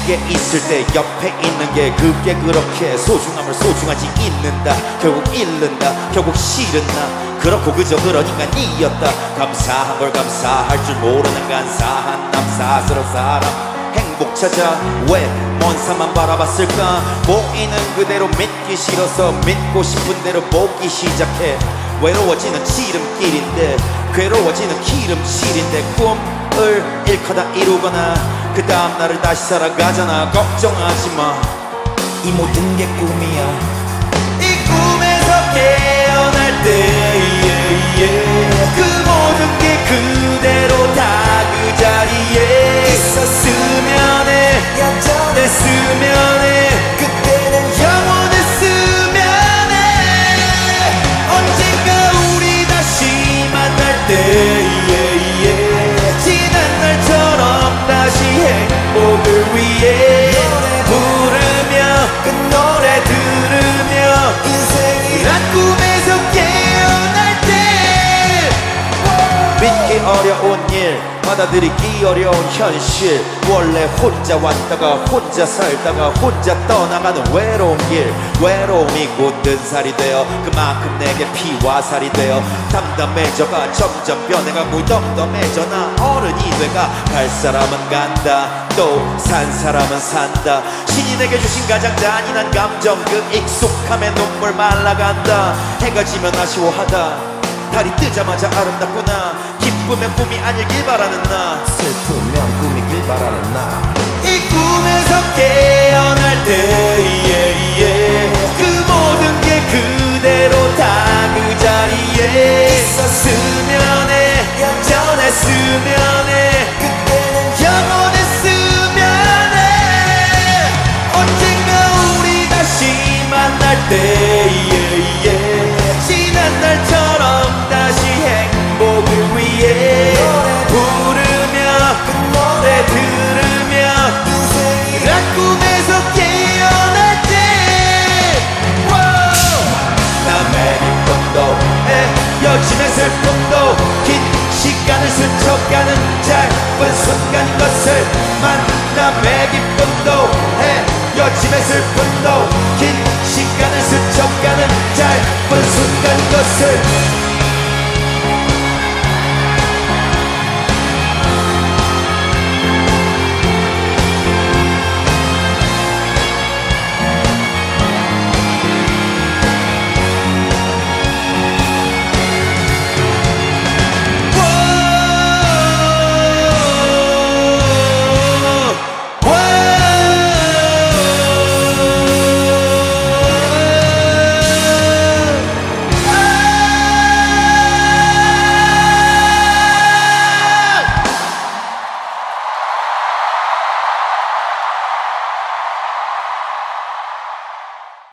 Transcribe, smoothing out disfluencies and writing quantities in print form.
게 있을 때 옆에 있는 게 그게 그렇게 소중함을 소중하지 잊는다. 결국 잃는다. 결국 싫은 나 그렇고 그저 그런 인간이었다. 감사한 걸 감사할 줄 모르는 간사한 남사스러운 사람. 행복 찾아 왜 먼 산만 바라봤을까. 보이는 그대로 믿기 싫어서 믿고 싶은 대로 보기 시작해. 외로워지는 지름길인데 괴로워지는 기름칠인데 꿈을 일커다 이루거나 그 다음 날을 다시 살아가잖아. 걱정하지 마. 이 모든 게 꿈이야. 이 꿈에서 깨어날 때 그 모든 게 그대로 다 그 자리에 있었으면 해. 여전했으면 해. 그때는 영원했으면 해. 언젠가 우리 다시 만날 때 지난 날처럼 다시 행복을 위해 부르며 그 노래 들으며 인생이란 꿈에서 깨어날 때 믿기 어려운 일 받아들이기 어려운 현실. 원래 혼자 왔다가 혼자 살다가 혼자 떠나가는 외로운 길. 외로움이 굳은 살이 되어 그만큼 내게 피와 살이 되어 담담해져가 점점 변해가고 덤덤해져. 나 어른이 돼가 갈 사람은 간다. 또 산 사람은 산다. 신이 내게 주신 가장 잔인한 감정 그 익숙함에 눈물 말라간다. 해가 지면 아쉬워하다. 달이 뜨자마자 아름답구나. 기쁘면 꿈이 아니길 바라는 나. 슬프면 꿈이길 바라는 나. 이 꿈에서 깨어날 때 그 모든 게 그대로 다 그 자리에 있었으면 해. 여전했으면 해. 그때는 영원했으면 해. 언젠가 우리 다시 만날 때 지난 날처럼 다시 행복을 위해 부르며 그 노래 들으며 인생이란 꿈에서 깨어날 때 남의 기쁨도 헤어짐의 슬픔도 긴 시간을 스쳐가는 짧은 순간 것을 만남의 기쁨도 헤어짐의 슬픔도 긴 시간을 스쳐가는 짧은 순간 것을